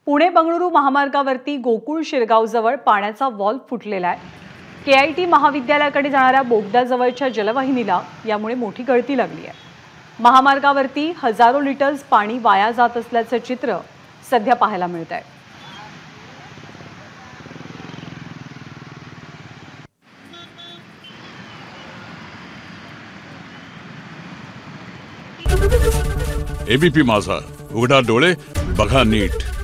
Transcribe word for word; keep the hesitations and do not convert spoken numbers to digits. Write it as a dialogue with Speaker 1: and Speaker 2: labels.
Speaker 1: पुणे बंगळुरू महामार्गावरती गोकुळ शिरगावजवळ पाण्याचा वॉल्व फुटलेला आहे। केआयटी महाविद्यालयाकडे जाणाऱ्या बोगद्याजवळच्या जलवाहिनीला यामुळे मोठी गळती लागली आहे। महामार्गावरती हजारो लिटर्स पाणी वाया जात असल्याचे चित्र सध्या पाहायला मिळत आहे।
Speaker 2: एबीपी माझा, उघडा डोळे बघा नीट।